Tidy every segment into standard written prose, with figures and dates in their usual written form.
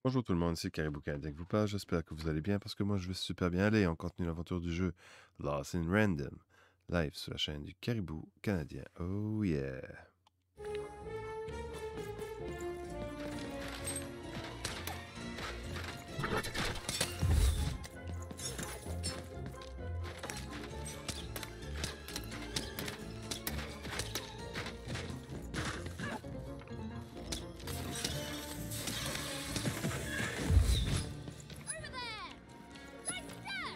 Bonjour tout le monde, c'est Caribou Canadien qui vous parle. J'espère que vous allez bien parce que moi je vais super bien aller. On continue l'aventure du jeu Lost in Random, live sur la chaîne du Caribou Canadien. Oh yeah! Over there! Right there!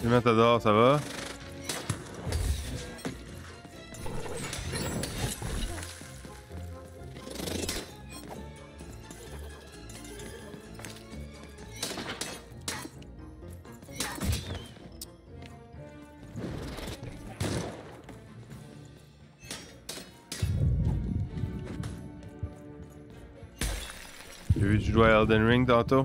Salut Matador, ça va? J'ai vu que tu jouais à Elden Ring tantôt?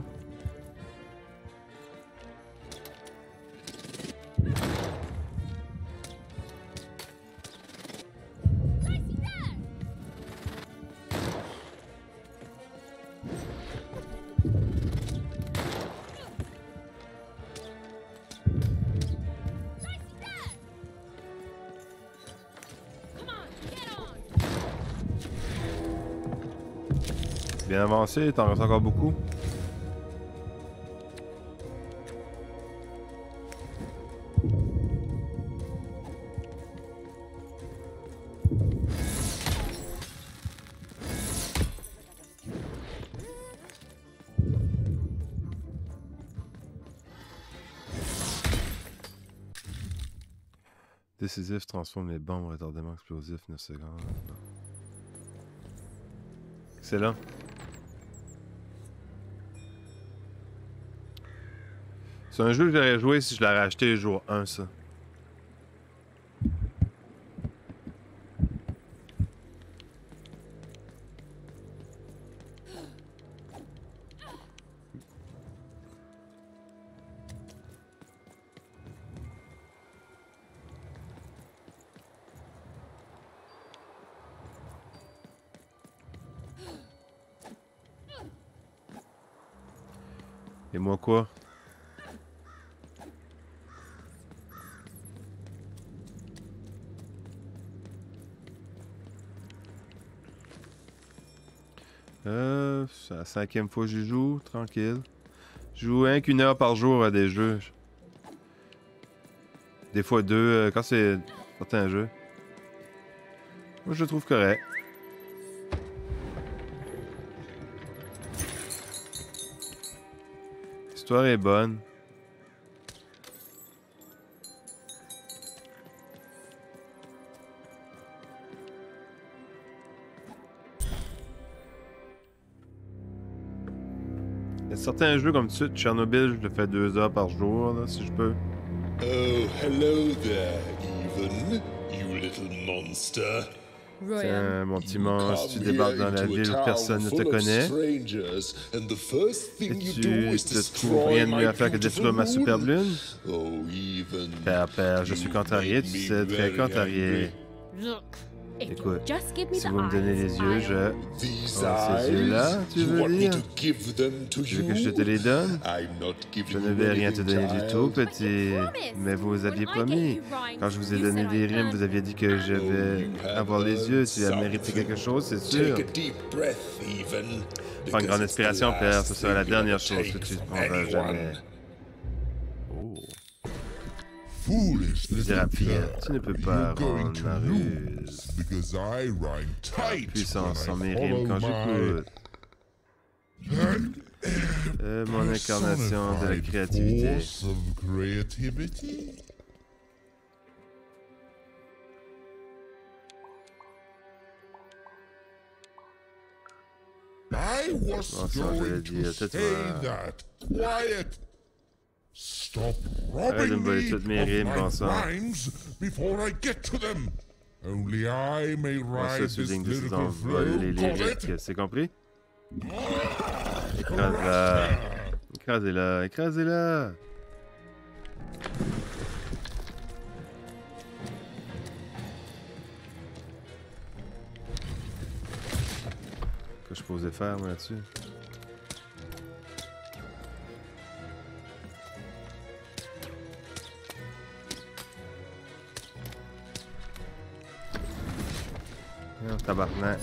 Bien avancé, t'en restes encore beaucoup? Décisif transforme les bombes en retardement explosif 9 secondes. Excellent. C'est un jeu que j'aurais joué si je l'avais acheté le jour 1, ça. Et moi quoi? C'est la 5e fois que j'y joue, tranquille. Je joue rien qu'une heure par jour à des jeux. Des fois 2, quand c'est certains jeux. Moi je le trouve correct. L'histoire est bonne. Il y a certains jeux comme ça, Tchernobyl, je le fais 2 heures par jour, là, si je peux. Oh, hello there, Even, you little monster. Tiens, mon petit monstre, tu débarques dans la ville où personne ne te connaît. Et tu te trouves rien de mieux à faire que détruire ma superbe lune? Père, je suis contrarié, tu sais, très contrarié. Écoute, si vous me donnez les yeux, je... Oh, ces yeux-là, tu veux dire? Tu veux que je te les donne? Je ne vais rien te donner du tout, petit. Mais vous aviez promis. Quand je vous ai donné des rimes, vous aviez dit que je vais avoir les yeux. Tu as mérité quelque chose, c'est sûr. Prends une grande inspiration, Père. Ce sera la dernière chose que tu ne prendras jamais. Oh. Tu ne peux pas rendre ma ruse. Puissance sans mes rimes quand j'écoute. Mon incarnation de la créativité. Attention, je l'ai dit, tais-toi. Arrête de me voler toutes mes rimes, bon sang. On se souligne de ces envols les lyriques, c'est compris? Écrase-la. Écrasez-la, écrasez-la. Que je posais faire, moi, là-dessus? Oh, tabarnak.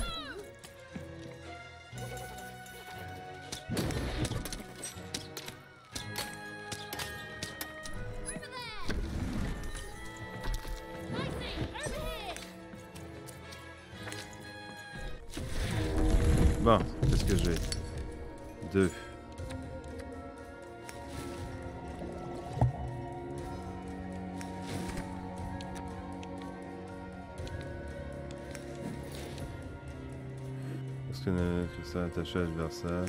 Bon, qu'est-ce que j'ai? 2. Lorsqu'on a tout ça attaché à l'adversaire.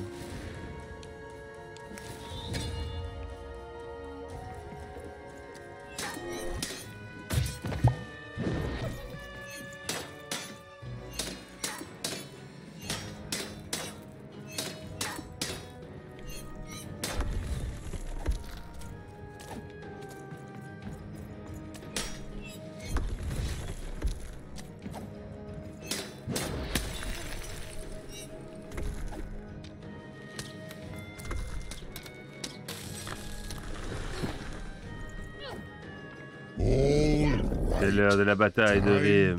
C'est l'heure de la bataille de rime.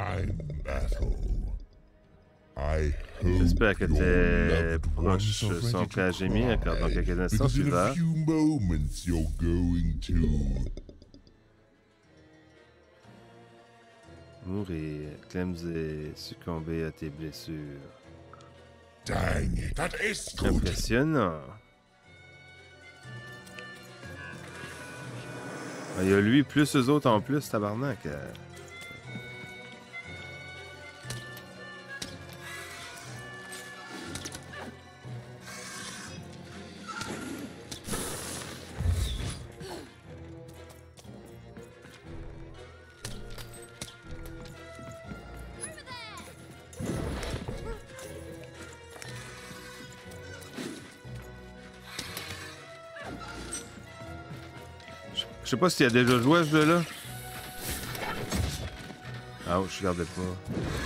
J'espère que tes proches sont prêts à gémir, car dans quelques instants tu vas mourir, Clemsey, succomber à tes blessures. Impressionnant. Il y a lui plus eux autres en plus, tabarnak. Je sais pas si tu as déjà joué à ce jeu-là. Ah, je regardais pas.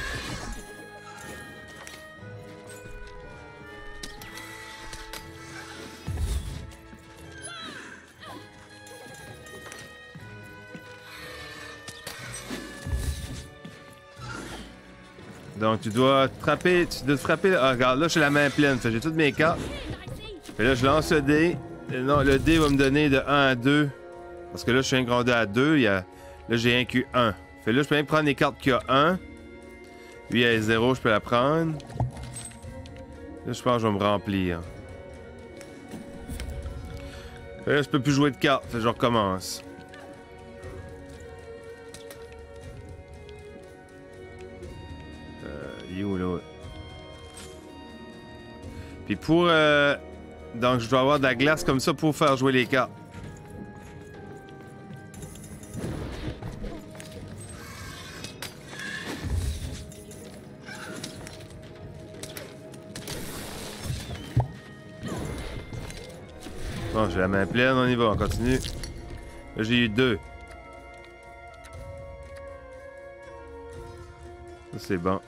Donc, tu dois te frapper. Ah, regarde, là, j'ai la main pleine. J'ai toutes mes cartes. Et là, je lance le dé. Non, le dé va me donner de 1 à 2. Parce que là, je suis ingradé à 2. Là, j'ai un Q1. Fait là, je peux même prendre les cartes qu'il y a 1. Lui, à 0, je peux la prendre. Là, je pense que je vais me remplir. Fait là, je peux plus jouer de cartes. Fait que je recommence. Il est où, là? Puis pour... Donc, je dois avoir de la glace comme ça pour faire jouer les cartes. Bon, j'ai la main pleine, on y va, on continue. Là, j'ai eu 2. Ça, c'est bon.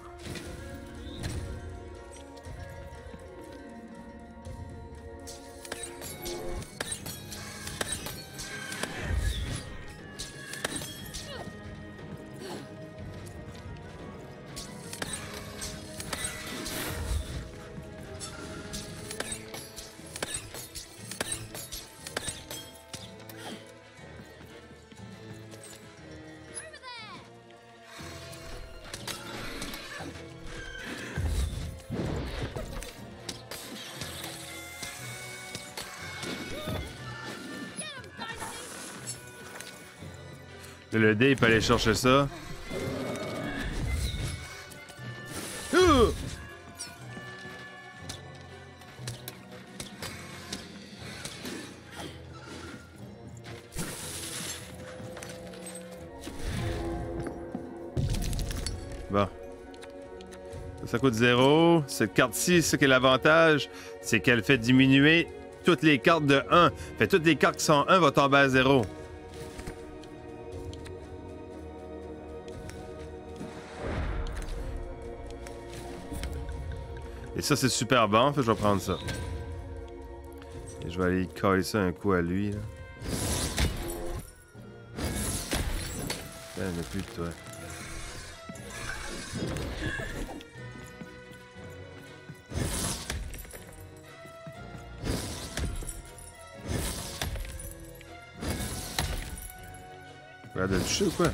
Le dé, il peut aller chercher ça. Bon. Ça coûte 0. Cette carte-ci, ce qui est l'avantage, c'est qu'elle fait diminuer toutes les cartes de 1. Fait toutes les cartes qui sont 1 vont tomber à 0. Et ça, c'est super bon. Fait que je vais prendre ça. Et je vais aller coller ça un coup à lui. Là. Il n'y en a plus de toi. Regarde le toucher ou quoi?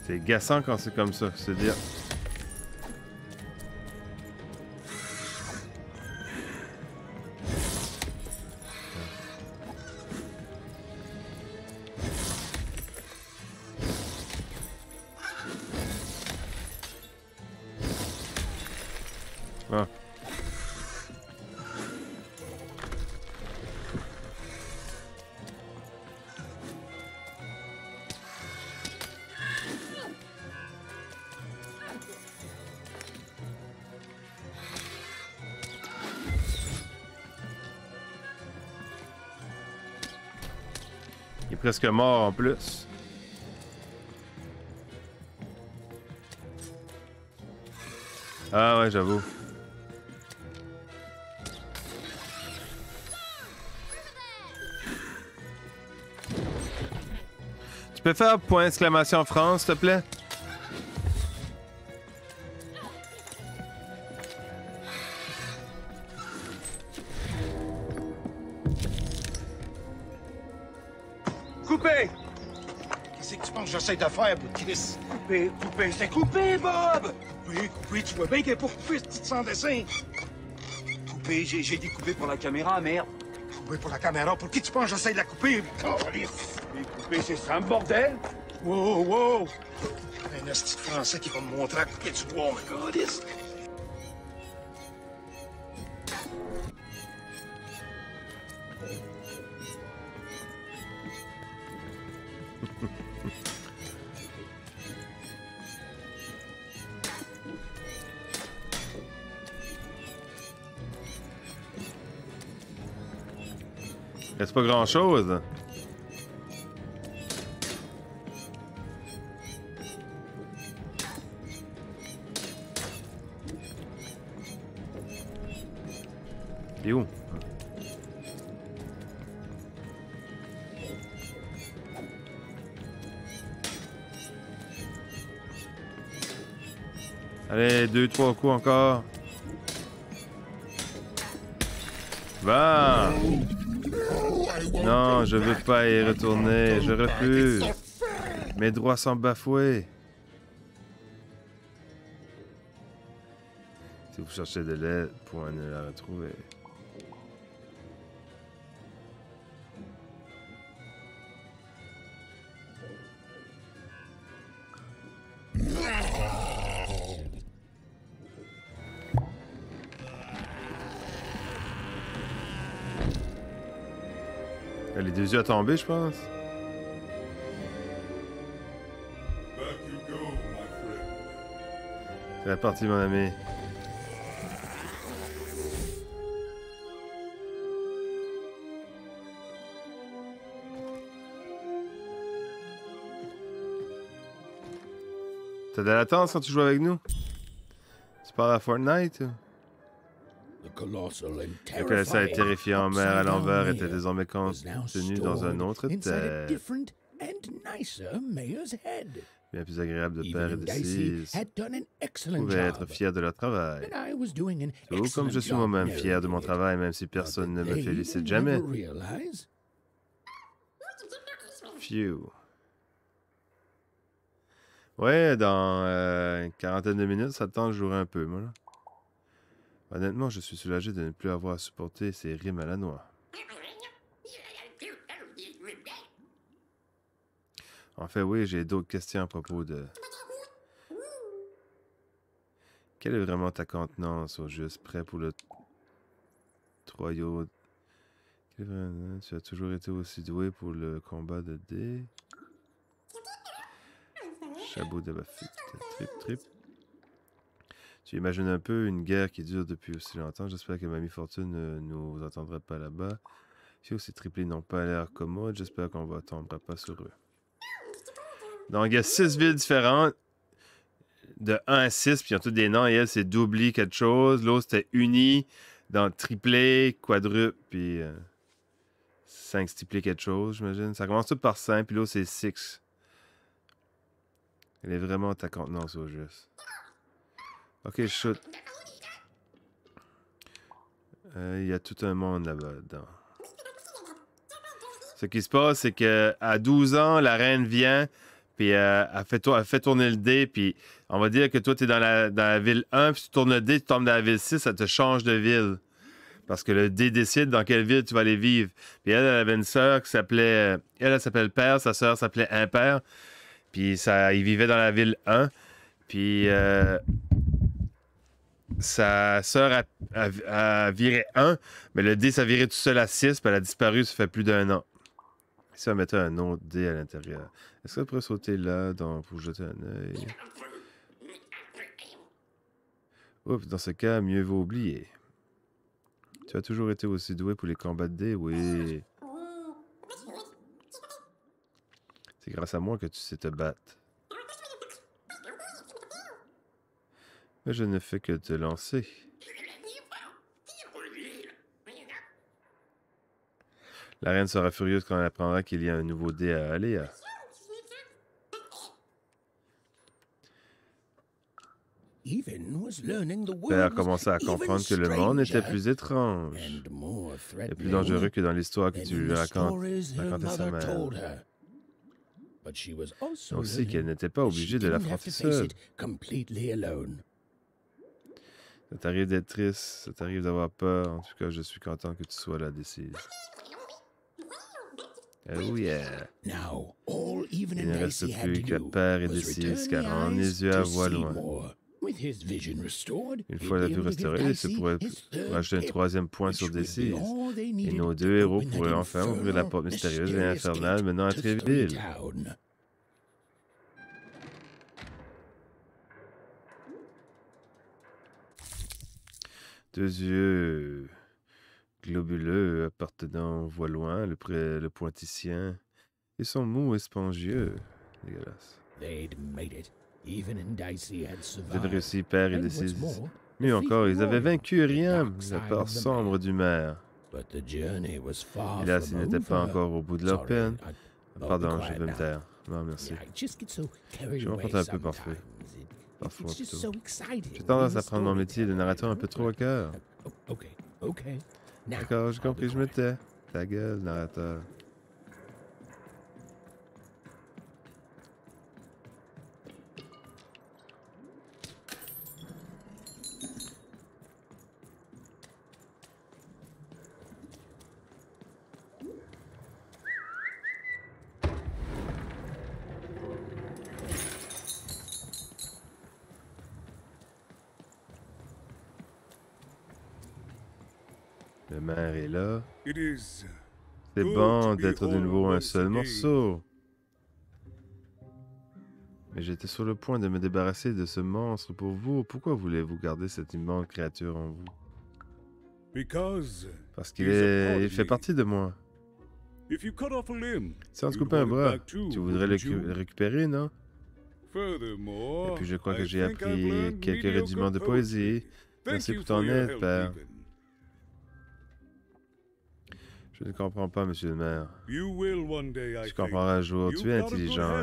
C'est agaçant quand c'est comme ça, c'est dire. Ah. Il est presque mort en plus. Ah ouais, j'avoue. Tu peux faire point exclamation France, s'il te plaît? Coupé! Qu'est-ce que tu penses que j'essaie de faire, pour Chris? Coupé, coupé, c'est coupé, Bob! Coupé, coupé, tu vois bien qu'elle est pas coupée, cette petite sans dessin. Coupé, j'ai découpé pour la caméra, merde. Coupé pour la caméra, pour qui tu penses que j'essaie de la couper? Coupé, c'est ça, un bordel? Wow, wow! Un esti de français qui va me montrer à couper du bois, my God, is. Reste pas grand chose. Et où? Allez, 2-3 coups encore. Va! Non, je veux pas y retourner. Je refuse. Mes droits sont bafoués. Si vous cherchez de l'aide pour ne la retrouver. Elle est deux yeux à tomber, je pense. C'est la partie, mon ami. T'as de la latence quand tu joues avec nous? Tu parles à Fortnite? Le colossal terrifiant en mer à l'envers était désormais contenu dans un autre tête. Bien plus agréable de père et de fils. Pouvaient être fiers de leur travail. Tout comme je suis moi-même fier de mon travail, même si personne ne me félicite jamais. Phew. Ouais, dans une quarantaine de minutes, ça tente de jouer un peu, moi, là. Honnêtement, je suis soulagé de ne plus avoir à supporter ces rimes à la noix. En fait, oui, j'ai d'autres questions à propos de... Quelle est vraiment ta contenance au juste prêt pour le troyau? Tu as toujours été aussi doué pour le combat de dés? Chabot de Bafut. Trip. Tu imagines un peu une guerre qui dure depuis aussi longtemps. J'espère que Mamie Fortune ne nous entendra pas là-bas. Si ces triplés n'ont pas l'air commodes, j'espère qu'on ne tombera pas sur eux. Donc, il y a 6 villes différentes. De 1 à 6, puis ils ont tous des noms. Et elle, c'est Doubli quelque chose. L'autre, c'était Uni. Dans triplé, quadruple, puis 5 triplé quelque chose, j'imagine. Ça commence tout par 5, puis l'autre, c'est 6. Elle est vraiment ta contenance au juste. Ok, shoot. Il y a tout un monde là-bas dedans. Ce qui se passe, c'est que à 12 ans, la reine vient, puis elle fait tourner le dé, puis on va dire que toi, tu es dans la ville 1, puis tu tournes le dé, tu tombes dans la ville 6, ça te change de ville. Parce que le dé décide dans quelle ville tu vas aller vivre. Puis elle avait une sœur qui s'appelait... Elle s'appelle Père, sa sœur s'appelait Impair. Puis ils vivaient dans la ville 1. Puis sa sœur a viré 1, mais le dé, ça virait tout seul à 6, puis elle a disparu, ça fait plus d'1 an. Si on mettait un autre dé à l'intérieur, est-ce qu'on pourrait sauter là pour jeter un œil? Oups, dans ce cas, mieux vaut oublier. Tu as toujours été aussi doué pour les combats de dés, oui. C'est grâce à moi que tu sais te battre. Mais je ne fais que te lancer. La reine sera furieuse quand elle apprendra qu'il y a un nouveau dé à Aléa. Père commença à comprendre que le monde était plus étrange et plus dangereux que dans l'histoire que tu lui racontais sa mère. Aussi qu'elle n'était pas obligée de l'affronter seule. Ça t'arrive d'être triste, ça t'arrive d'avoir peur. En tout cas, je suis content que tu sois là, Décise. Oh yeah! Il ne reste plus que Père et Décise, car en les yeux à voix loin. Une fois la vue restaurée, il se pourrait rajouter un troisième point sur Décise. Et nos deux héros pourraient enfin ouvrir la porte mystérieuse et infernale menant à Tréville. Deux yeux globuleux appartenant aux voix loin, le pointicien. Ils sont mous et spongieux. Dégueulasse. Ils avaient réussi, Père et Décise. Mieux encore, ils avaient vaincu Riam, la part sombre du maire. Hélas, ils n'étaient pas encore au bout de leur peine. Pardon, je vais me taire. Non, merci. Je m'en compte un peu parfois. J'ai tendance à prendre mon métier de narrateur un peu trop à cœur. D'accord, j'ai compris, je me tais. Ta gueule, narrateur. Le maire est là. C'est bon d'être de nouveau un seul morceau. Mais j'étais sur le point de me débarrasser de ce monstre pour vous. Pourquoi voulez-vous garder cette immense créature en vous? Parce qu'il fait partie de moi. Si on te coupe un bras, tu voudrais le récupérer, non? Et puis je crois que j'ai appris quelques rudiments de poésie. Merci pour ton aide, Père. Je ne comprends pas, monsieur le maire. Tu comprendras un jour, tu es intelligent.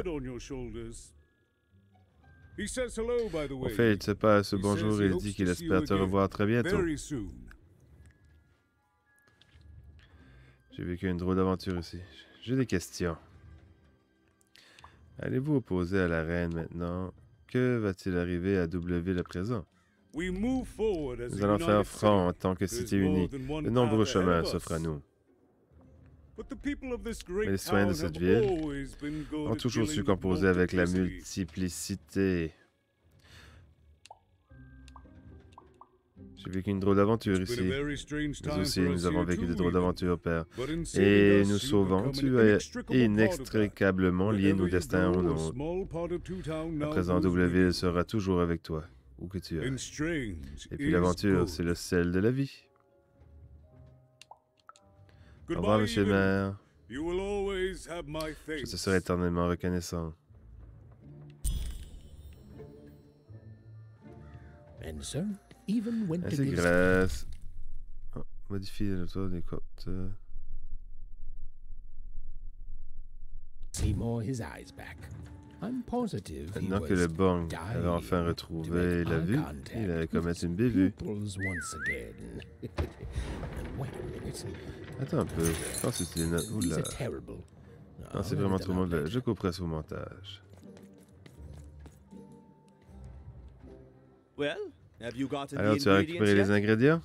Au fait, il se passe bonjour et il dit qu'il espère te revoir très bientôt. J'ai vécu une drôle d'aventure ici. J'ai des questions. Allez-vous opposer à la reine maintenant? Que va-t-il arriver à Doubleville à présent? Nous allons faire front en tant que cité unie. De nombreux chemins s'offrent à nous. Mais les citoyens de cette ville ont toujours su composer avec la multiplicité. J'ai vécu une drôle d'aventure ici. Nous aussi, nous avons vécu de drôles d'aventures, Père. Et nous sauvons, tu as inextricablement lié nos destins aux nôtres. À présent, Doubleville sera toujours avec toi, où que tu ailles. Et puis l'aventure, c'est le sel de la vie. Au revoir, monsieur le maire. Je te serai éternellement reconnaissant. Ainsi grâce... Oh, modifier le tour des côtes. Maintenant que le bang avait enfin retrouvé la vue, il allait commettre une bévue. Attends un peu, je pense que c'est une... Oula. Non, c'est vraiment trop mauvais. Je couperai ça au montage. Alors, tu as récupéré les ingrédients?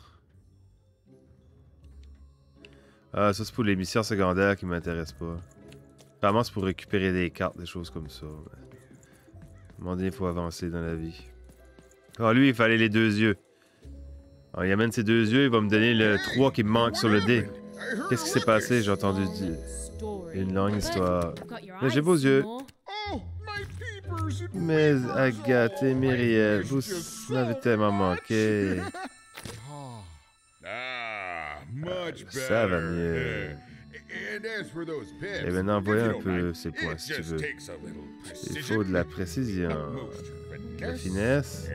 Ah, ça c'est pour les missions secondaires qui m'intéressent pas. Apparemment, c'est pour récupérer des cartes, des choses comme ça. Mais... à un moment donné, il faut avancer dans la vie. Ah, lui, il fallait les 2 yeux. Alors, il amène ses 2 yeux, il va me donner le 3 qui me manque sur le dé. Qu'est-ce qui s'est passé? J'ai entendu dire. Une longue histoire. Mais j'ai beaux yeux. Mais Agathe et Myriel, vous m'avez tellement manqué. Ça va mieux. Et maintenant, voyons un peu ces points, si tu veux. Il faut de la précision, de la finesse.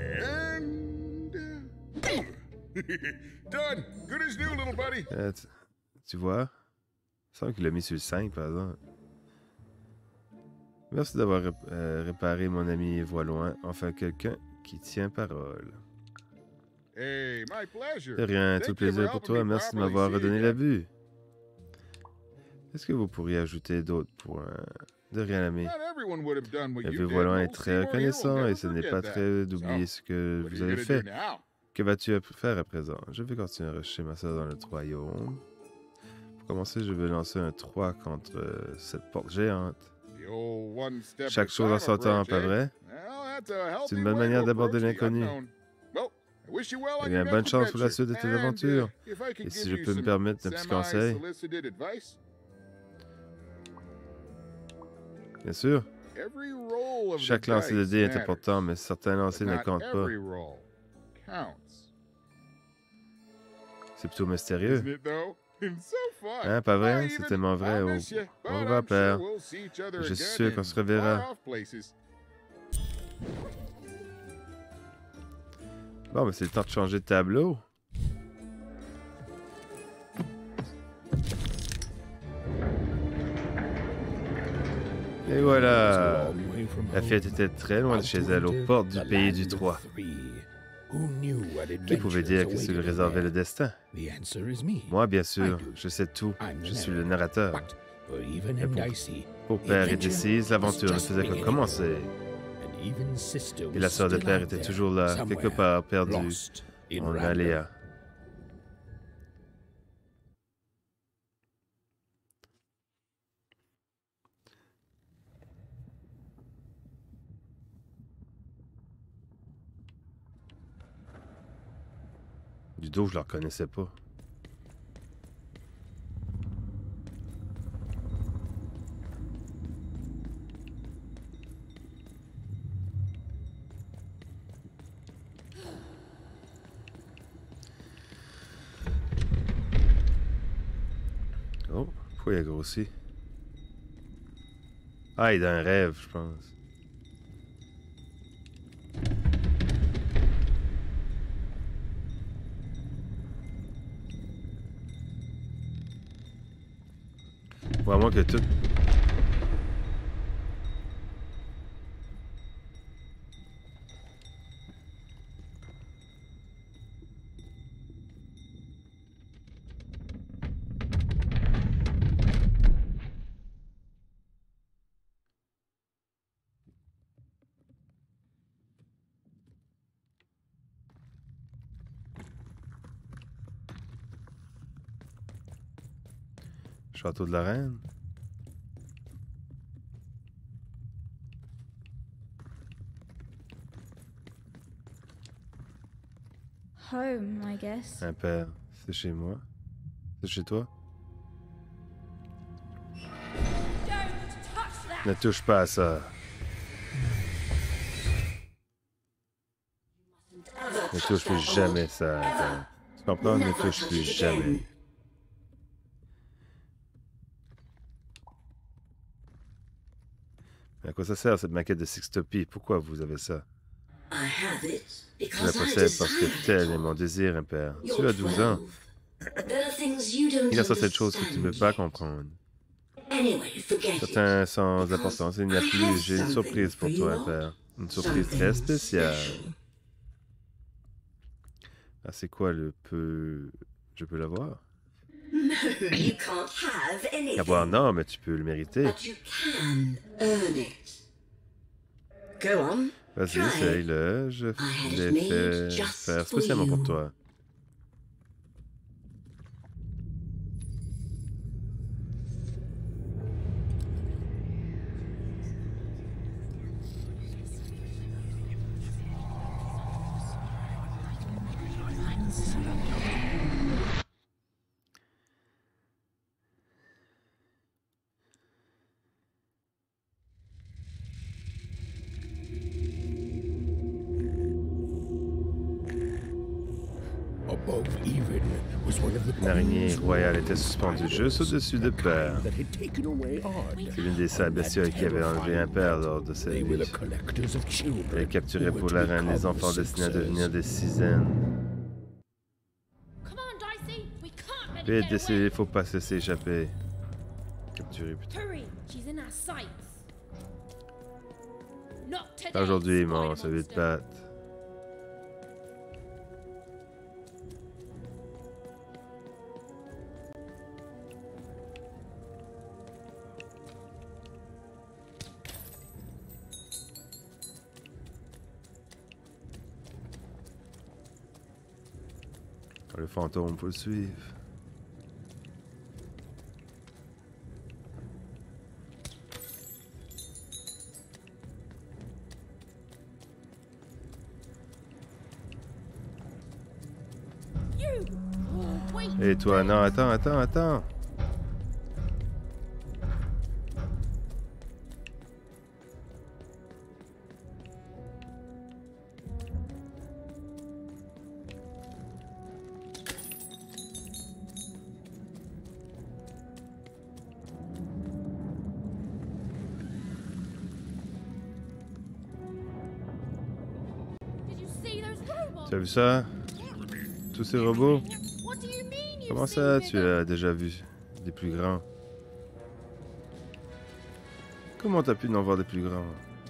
Tu vois? Il semble qu'il l'a mis sur le 5, par exemple. Merci d'avoir réparé mon ami Voix loin. Enfin, quelqu'un qui tient parole. De rien, tout plaisir pour toi. Merci de m'avoir redonné la vue. Est-ce que vous pourriez ajouter d'autres points? De rien, l'ami. Le vieux Voix loin est très reconnaissant et ce n'est pas très d'oublier ce que vous avez fait. Que vas-tu faire à présent? Je vais continuer à rechercher ma soeur dans le royaume. Pour commencer, je vais lancer un 3 contre cette porte géante. Chaque chose en son temps, pas vrai? C'est une bonne manière d'aborder l'inconnu. Eh bien, bonne chance pour la suite de tes aventures. Et si je peux me permettre un petit conseil? Bien sûr. Chaque lancer de dés est important, mais certains lancers ne comptent pas. C'est plutôt mystérieux. Hein, pas vrai? C'est tellement vrai. Au revoir, père. Je suis sûr qu'on se reverra. Bon, mais c'est le temps de changer de tableau. Et voilà. La fête était très loin de chez elle, aux portes du pays du 3. Qui pouvait dire que ça lui réservait le destin? Moi, bien sûr, je sais tout. Je suis le narrateur. Mais pour Père et Décise, l'aventure ne faisait que commencer. Et la sœur de Père était toujours là, quelque part perdue en aléa. Du dos, je ne la reconnaissais pas. Oh, pourquoi il a grossi? Ah, il est dans un rêve, je pense. Vraiment que tout... Château de la Reine. Home, I guess. Un père, c'est chez moi. C'est chez toi. Ne touche pas à ça. Ne touche plus jamais ça. Tu comprends? Ne touche plus jamais. Mais à quoi ça sert cette maquette de Sixtopie? Pourquoi vous avez ça? Je la possède parce que tel est mon désir, impère. Tu as 12 ans. Il y a certaines choses que tu ne peux pas comprendre. Certains sans importance. Il n'y a plus. J'ai une surprise pour toi, impère. Une surprise très spéciale. Ah, c'est quoi le peu... Je peux l'avoir? Avoir non, mais tu peux le mériter. Vas-y, essaye-le. Je l'ai fait faire spécialement pour toi. Une araignée royale était suspendue juste au-dessus de Père. C'est l'une des sales bestioles qui avait enlevé un père lors de cette lutte. Elle capturait pour la reine les enfants destinés à devenir des Cisaines. Vite, Daisy, il faut pas se laisser échapper. Capturer, putain. Pas aujourd'hui, mon celui de Pat. Le fantôme, faut le suivre. Et toi, non, attends. Tu as vu ça? Tous ces robots? Comment ça, tu as déjà vu des plus grands? Comment t'as pu en voir des plus grands?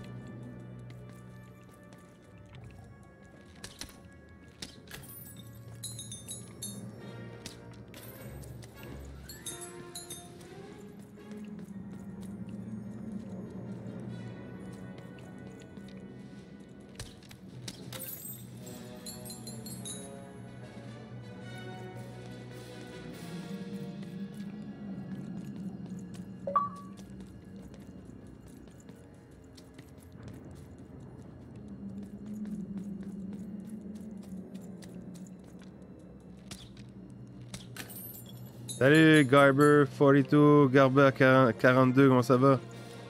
Salut Garber 42, Garber 42, comment ça va?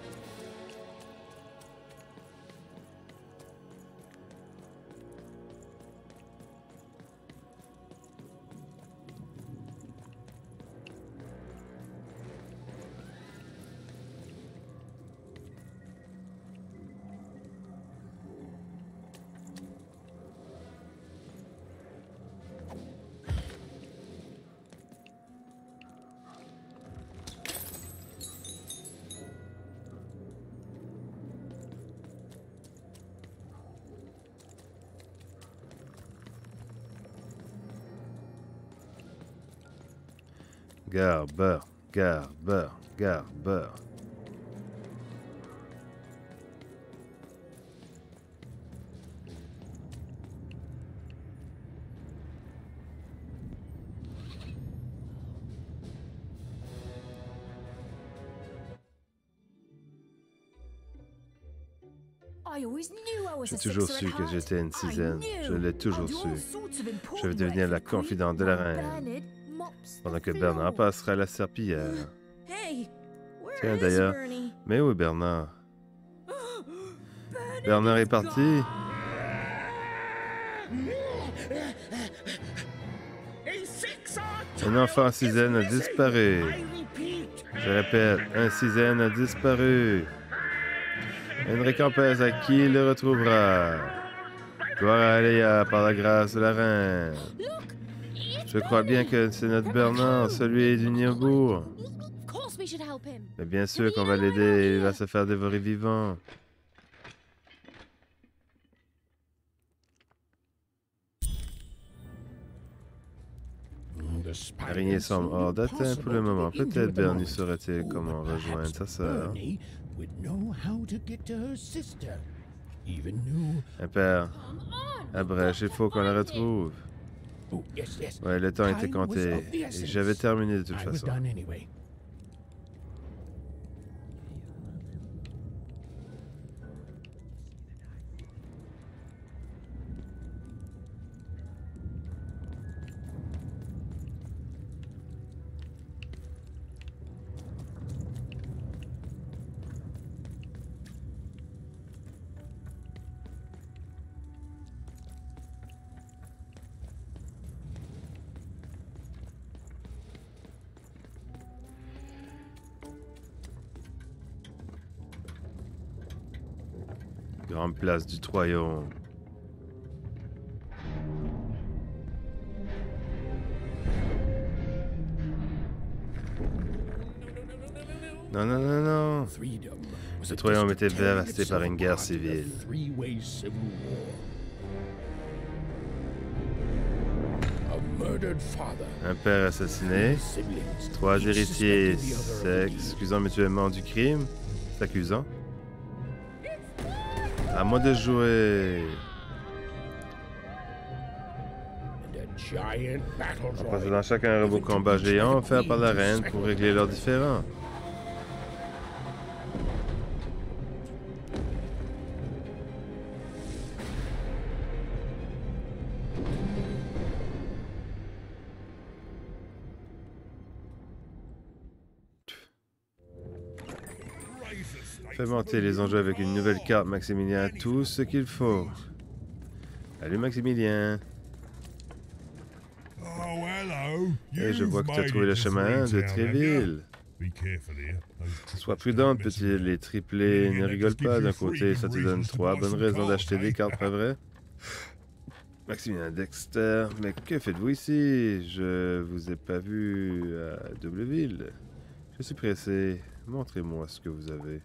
Garber. J'ai toujours su que j'étais une Cisaine. Je l'ai toujours su. Je vais devenir la confidente de la reine. Pendant que Bernard passera la serpillière. Tiens d'ailleurs, mais où est Bernard? Bernard est parti. Un enfant Cisaine a disparu. Je répète, un Cisaine a disparu. Une récompense à qui le retrouvera. Gloire à Aléa par la grâce de la reine. Je crois bien que c'est notre Bernard, celui du Nirbourg. Mais bien sûr qu'on va l'aider, il va se faire dévorer vivant. L'araignée semble hors d'atteinte pour le moment. Peut-être Bernie saurait-il comment rejoindre sa sœur. Père, la brèche, il faut qu'on la retrouve. Ouais, le temps était compté. Et j'avais terminé de toute façon. Grande place du Troyon. Non, non, non, non. Le Troyon était dévasté par une guerre civile. Un père assassiné, 3 héritiers s'excusant mutuellement du crime, s'accusant. À moi de jouer. En possédant chacun un robot combat géant offert par la reine pour régler leurs différends. Fais monter les enjeux avec une nouvelle carte, Maximilien. Tout ce qu'il faut. Salut, Maximilien. Et je vois que tu as trouvé le chemin de Tréville. Sois prudente, petit. Les triplés ne rigolent pas. D'un côté, ça te donne 3 bonnes raisons d'acheter des cartes, pas vrai? Maximilien Dexter, mais que faites-vous ici? Je vous ai pas vu à Doubleville. Je suis pressé. Montrez-moi ce que vous avez.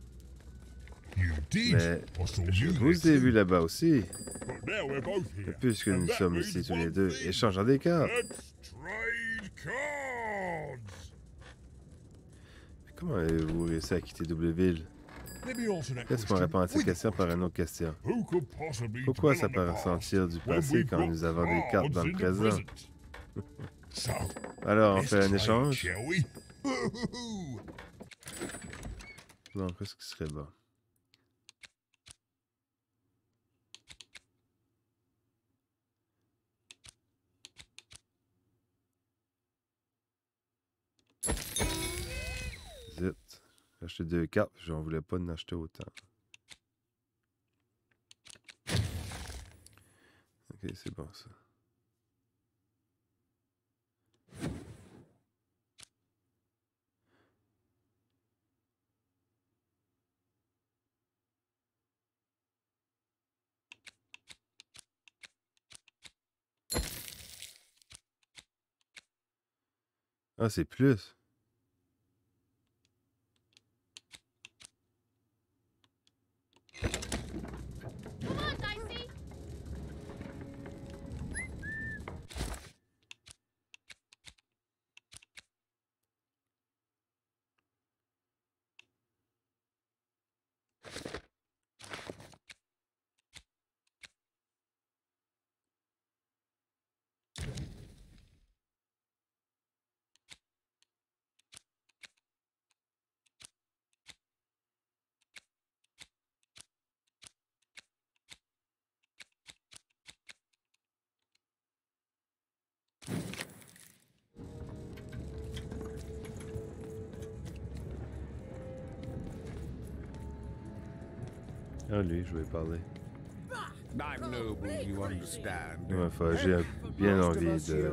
Mais je vous ai vu là-bas aussi. Et puisque nous sommes ici tous les deux, échangeons des cartes. Mais comment avez-vous réussi à quitter Doubleville? Laisse-moi répondre à cette question par une autre question. Pourquoi ça peut ressentir du passé quand nous avons des cartes dans le présent? Alors, on fait un échange? Bon, qu'est-ce qui serait bon? Zut. J'ai acheté 2 cartes, j'en voulais pas en acheter autant. Ok, c'est bon ça. Ah, c'est plus. Ah, lui, je vais parler. Enfin, j'ai bien envie de...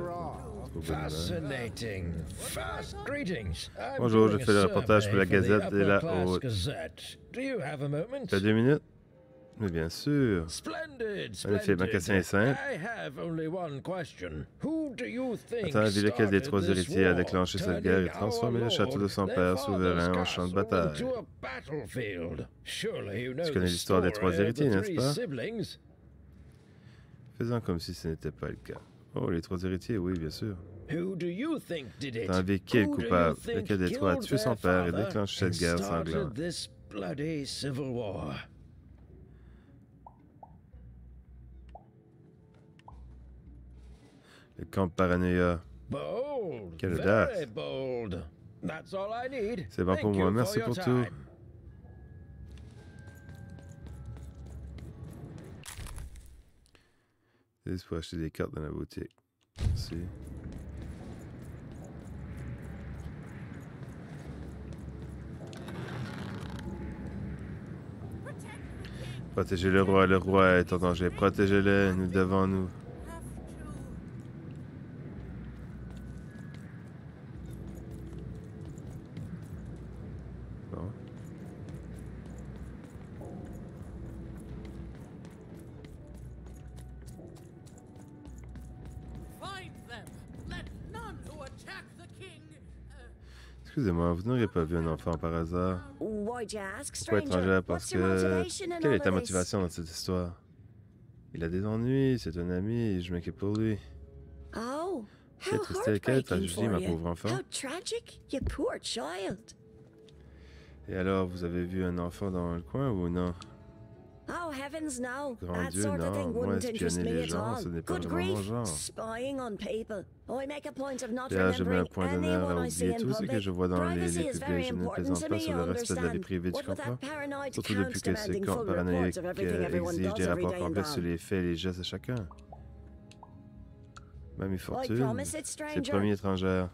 Bonjour, je fais le reportage pour la Gazette de la Haute. T'as 2 minutes? Mais bien sûr. En effet, ma question est simple. Attends, vu lequel des 3 héritiers a déclenché cette guerre et transformé le château de son père souverain en champ de bataille? Tu connais l'histoire des 3 héritiers, n'est-ce pas? Faisons comme si ce n'était pas le cas. Oh, les 3 héritiers, oui, bien sûr. T'as envie qui est le coupable? Lequel des 3 a tué son père et déclenché cette guerre sanglante? Le comte Paranoïa. Quelle audace. C'est bon pour moi, merci pour tout. C'est pour acheter des cartes dans la boutique. Merci. Protégez le roi est en danger. Protégez-le, nous devons nous. Bon. Excusez-moi, vous n'auriez pas vu un enfant par hasard? Pourquoi étranger? Parce que... Quelle est ta motivation dans cette histoire? Il a des ennuis, c'est un ami, et je m'inquiète pour lui. Quelle tristesse, quelle tragédie, ma pauvre enfant. Et alors, vous avez vu un enfant dans le coin ou non? Grand Dieu, non. Moi, espionner les gens, ce n'est pas vraiment mon genre. Là, je mets un point d'honneur à oublier tout ce que je vois dans les publics. Je ne plaisante pas sur le respect de la vie privée, tu comprends? Surtout depuis que ces camps paranoïaques exigent des rapports complets sur les faits et les gestes de chacun. Mamie Fortune, c'est le premier étrangère.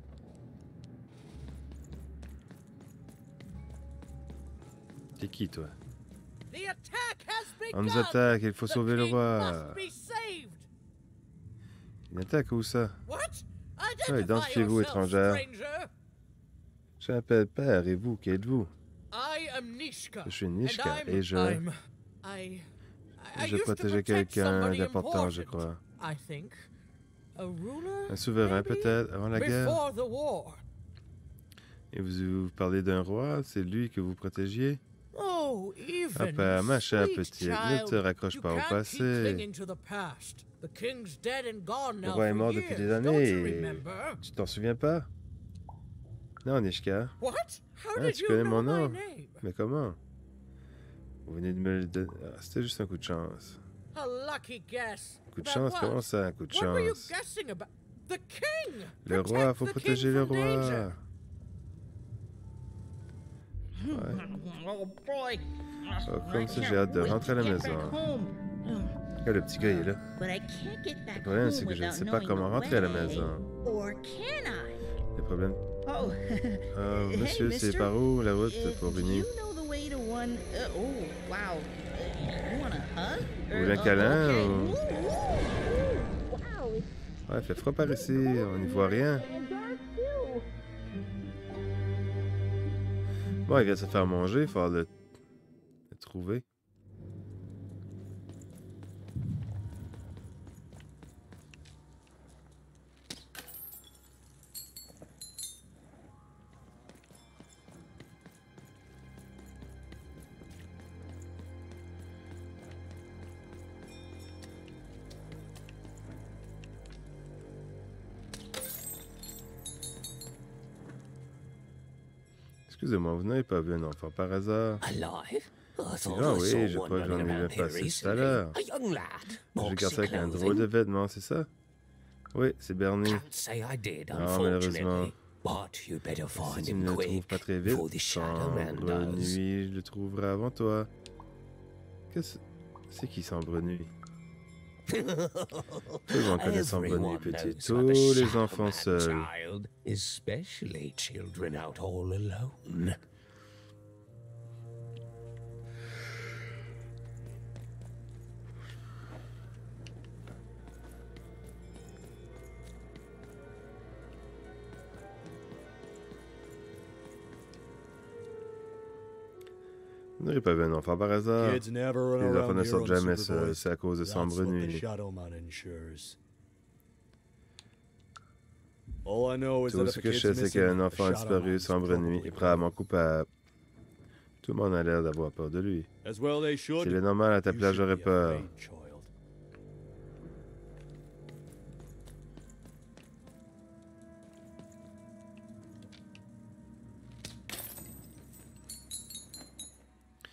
T'es qui, toi? On nous attaque, il faut sauver le roi. Une attaque où ça? Identifiez-vous, étrangère. Je m'appelle Père, et vous, qui êtes-vous? Je suis Nishka, et je protégeais quelqu'un d'important, je crois. Un souverain, peut-être, avant la guerre? Et vous parlez d'un roi? C'est lui que vous protégiez? Ah ben, ma chère petite, ne te raccroche pas au passé. Le roi est mort depuis des années. Tu t'en souviens pas? Non, Nishka. Ah, tu connais mon nom? Mais comment? Vous venez de me le donner. Ah, c'était juste un coup de chance. Coup de chance? Comment ça, un coup de chance? Le roi, faut protéger le roi. Ouais. Oh, comme ça, j'ai hâte de rentrer à la maison. Ah, le petit gars, il est là. Le problème, c'est que je ne sais pas comment rentrer à la maison. Le problème... Oh, monsieur, c'est par où la route pour venir? Vous voulez un câlin ou... Ouais, il fait froid par ici, on n'y voit rien. Bon, il vient de se faire manger, il faut le trouver. Excusez-moi, vous n'avez pas vu un enfant par hasard? Ah oui, je crois que j'en ai vu passer tout à l'heure. Je regarde ça avec un drôle de vêtement, c'est ça? Oui, c'est Bernie. Non, malheureusement. Si tu ne le trouves pas très vite, Sombre Nuit, je le trouverai avant toi. Qu'est-ce... C'est qui Sombre Nuit? Tout le monde connaît Sombre Nuit, petit. Tous les enfants seuls. Especially children out all alone. Vous n'aurez pas vu un enfant par hasard. Les enfants ne sortent jamais seuls, c'est à cause de Sombre Nuit. Tout ce que je sais, c'est qu'un enfant a disparu Sombre Nuit est probablement coupable. Tout le monde a l'air d'avoir peur de lui. S'il est normal, à ta place, j'aurais peur.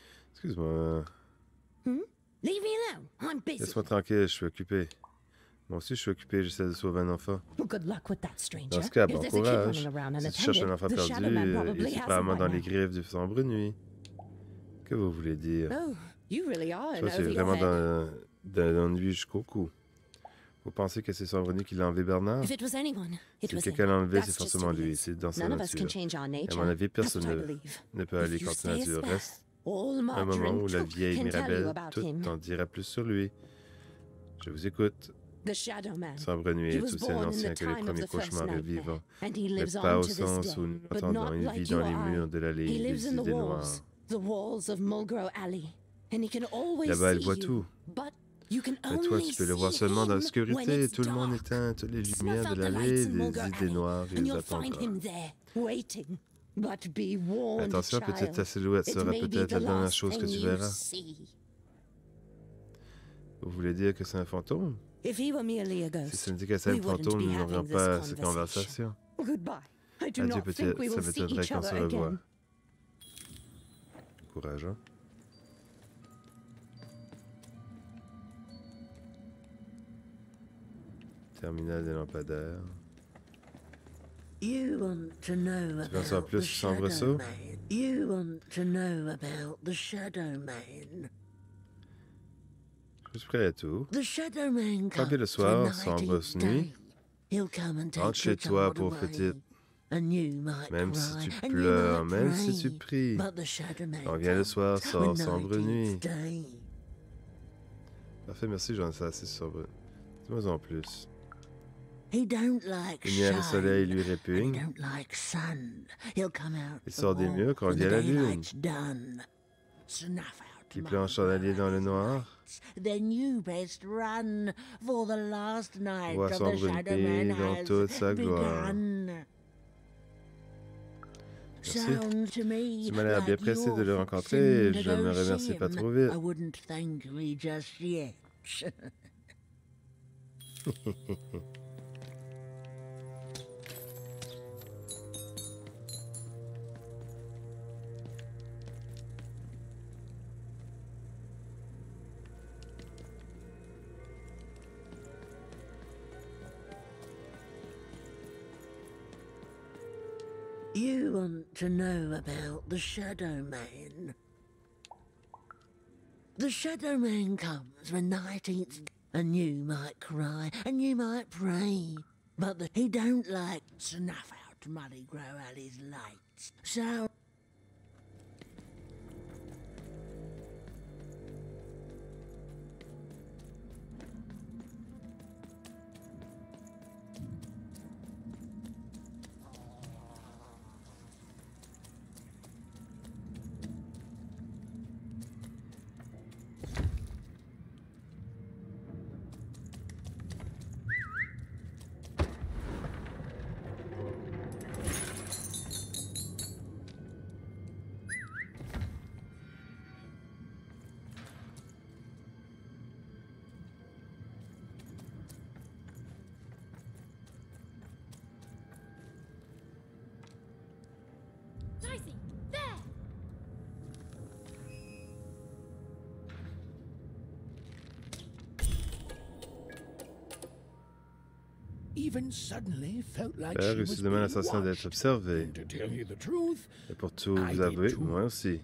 Excuse-moi. Laisse-moi tranquille, je suis occupé. Moi aussi, je suis occupé, j'essaie de sauver un enfant. Dans ce cas, bon courage. Si tu cherches un enfant perdu, il est probablement dans les griffes du sombre nuit. Que vous voulez dire? Toi, c'est vraiment dans l'ennui jusqu'au cou. Vous pensez que c'est Sombre Nuit qui l'a enlevé, Bernard? Si quelqu'un l'a enlevé, c'est forcément lui. C'est dans sa nature. À mon avis, personne ne peut aller contre la nature. Reste un moment où la vieille Mirabelle, tout en dira plus sur lui. Je vous écoute. Sombre Nuit est aussi un ancien que les premiers cauchemars vivants, mais pas au sens où nous l'entendons. Il vit dans les murs de l'allée des idées noires. Là-bas, elle voit tout. Mais toi, tu peux le voir seulement dans l'obscurité. Tout le monde éteint toutes les lumières de l'allée, des idées noires, et ils attendent. Attention, peut-être ta silhouette sera peut-être la dernière chose que tu verras. Vous voulez dire que c'est un fantôme? Si ce n'était que c'est un fantôme, nous n'aurions pas cette conversation. Adieu, peut-être. Ça m'étonnerait qu'on se revoie. Courage, hein? Terminal des lampadaires. Tu veux en savoir plus sur Sombresault? Je suis prêt à tout. Tant pis le soir, Sombre Nuit. Rentre chez toi, pauvre petite. Même si tu pleures, même si tu pries. Quand vient le soir, sort Sombre Nuit. Parfait, merci, j'en sais assez sur Sombre. Dis-moi en plus. Lumière et soleil lui répugne. Il sort des murs quand vient la lune. Il planche en allié dans le noir. Voit Sombre Nuit dans toute sa gloire. Merci. Tu m'as l'air bien pressé de le rencontrer et je ne me remercie pas trop vite. You want to know about the Shadow Man. The Shadow Man comes when night eats, and you might cry, and you might pray, but he don't like snuff out Muddy Grow Alley's lights. So Père réussit demain l'assassin d'être observé. Et pour tout vous avouer, moi aussi.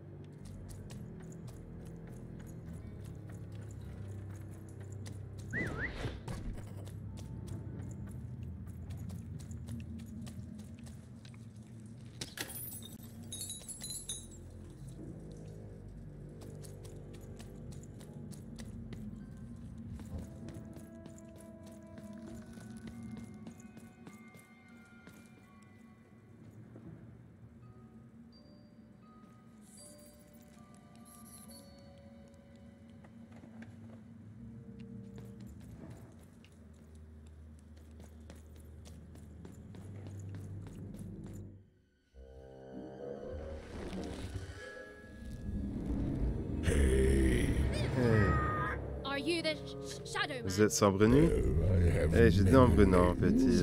Vous êtes Sombre Nuit? Hey, j'ai dit Ombre non, petit.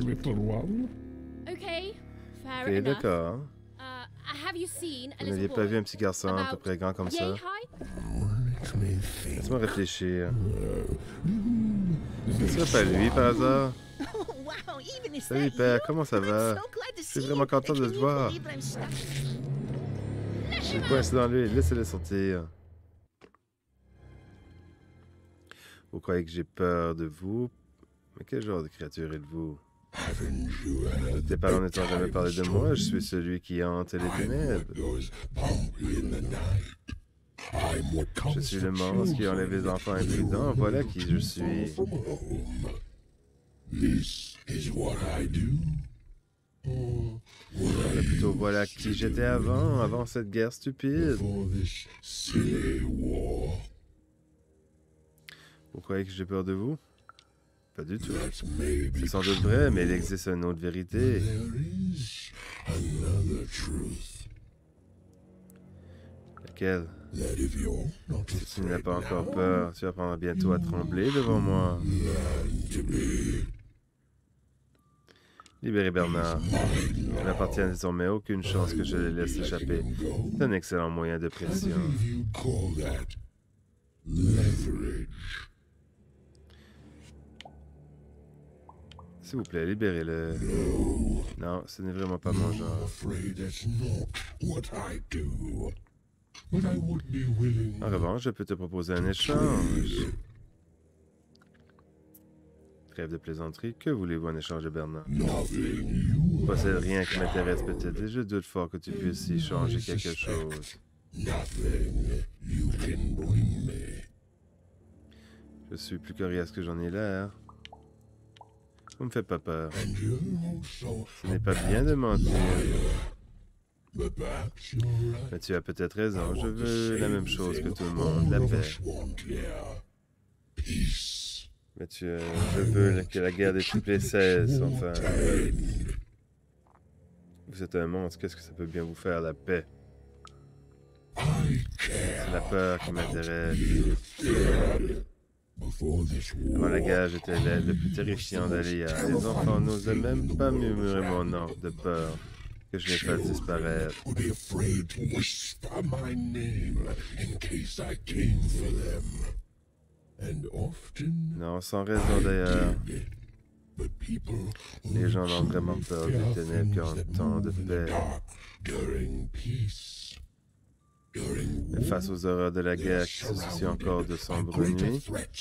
Ok, d'accord. Vous n'aviez pas vu un petit garçon à peu près grand comme ça? Laisse-moi réfléchir. Ce serait pas lui, par hasard? Salut, père, comment ça va? Je suis vraiment content de te voir. Je suis coincé dans lui, laissez-le sortir. Vous croyez que j'ai peur de vous? Mais quel genre de créature êtes-vous? Tes parents n'étant jamais parlé de moi, je suis celui qui hante les ténèbres. Je suis le monstre qui enlève les enfants imprudents, voilà qui je suis. Mais plutôt voilà qui j'étais avant cette guerre stupide. Vous croyez que j'ai peur de vous? Pas du tout. C'est sans doute vrai, mais il existe une autre vérité. Laquelle? Si tu n'as pas encore peur, tu apprendras bientôt à trembler devant moi. Libérez Bernard. Il n'appartient désormais aucune chance que je le laisse échapper. C'est un excellent moyen de pression. S'il vous plaît, libérez-le. Non, ce n'est vraiment pas mon genre. En revanche, je peux te proposer un échange. Trêve de plaisanterie, que voulez-vous en échange de Bernard? Je possède rien qui m'intéresse peut-être, et je doute fort que tu puisses y changer quelque chose. Je suis plus coriace que j'en ai l'air. Vous me faites pas peur. Ce n'est pas bien de mentir. Mais tu as peut-être raison. Je veux la même chose que tout le monde, la paix. Mais je veux que la guerre des triplés cesse, enfin. Vous êtes un monstre, qu'est-ce que ça peut bien vous faire, la paix? C'est la peur qui m'intéresse. Avant la guerre, j'étais l'aide le plus terrifiant d'Alia. Les enfants n'osaient même pas murmurer mon nom de peur que je les fasse disparaître. Non, sans raison d'ailleurs. Les gens ont vraiment peur des ténèbres qu'en temps de paix. Mais face aux horreurs de la guerre qui se soucient encore de sombres nuits,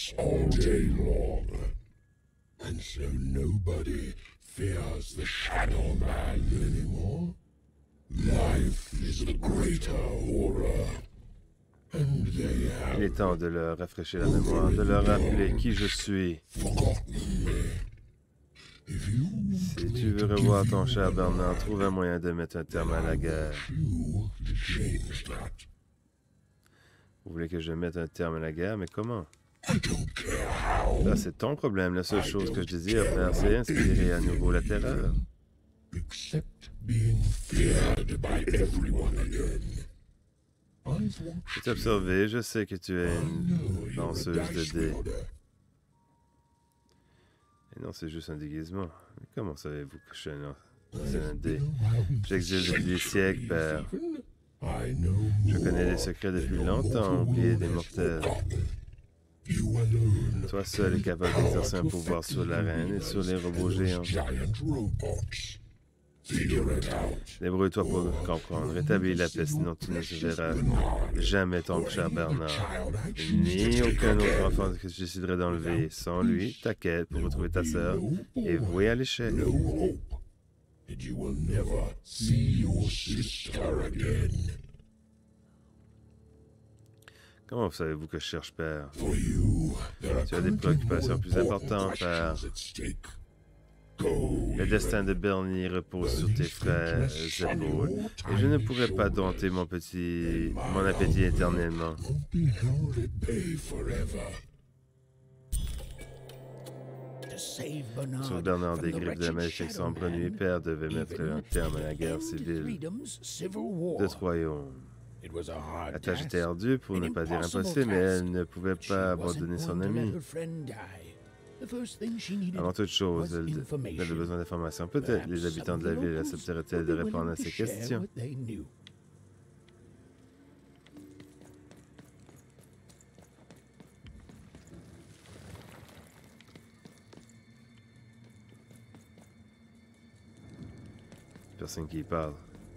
il est temps de leur rafraîchir la mémoire, de leur rappeler qui je suis. Si tu veux revoir ton cher Bernard, trouve un moyen de mettre un terme à la guerre. Vous voulez que je mette un terme à la guerre, mais comment? Là, c'est ton problème. La seule chose que je désire faire, c'est inspirer à nouveau la terreur. Je t'ai observé, je sais que tu es une danseuse de dés. Et non, c'est juste un déguisement. Mais comment savez-vous que je suis un dé? J'existe depuis des siècles, père. Je connais les secrets depuis longtemps, oubliés des mortels. Toi seul est capable d'exercer un pouvoir sur la reine et sur les robots géants. Débrouille-toi pour comprendre. Rétablis la paix, sinon tu ne verras jamais ton cher Bernard. Ni aucun autre enfant que je déciderai d'enlever. Sans lui, ta quête pour retrouver ta sœur est vouée à l'échec. Comment savez-vous que je cherche, père? Tu as des préoccupations plus importantes, père. Le destin de Bernie repose sur tes frères épaules, et je ne pourrai pas dompter mon appétit éternellement. Sur Bernard des griffes de la maléfique sombre nuit, père devait mettre un terme à la guerre civile de ce royaume. La tâche était ardue, pour ne pas dire impossible, mais elle ne pouvait pas abandonner son ami. Avant toute chose, elle avait besoin d'informations. Peut-être les habitants de la ville accepteraient-ils de répondre à ces questions. personne qui parle.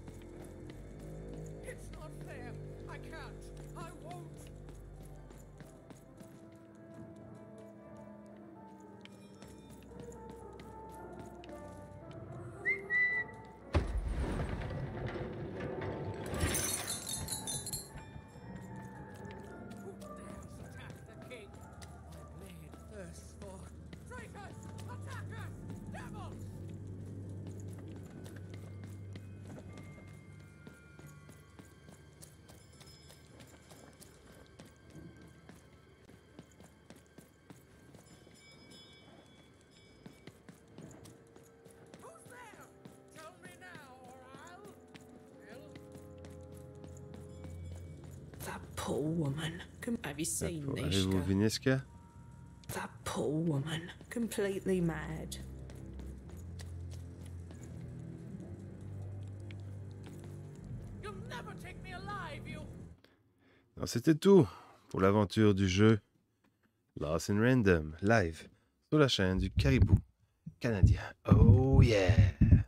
That poor woman. Have you seen Avez-vous vu Niska? That poor woman. Completely mad. Non, c'était tout pour l'aventure du jeu Lost in Random, live sur la chaîne du Caribou canadien. Oh yeah!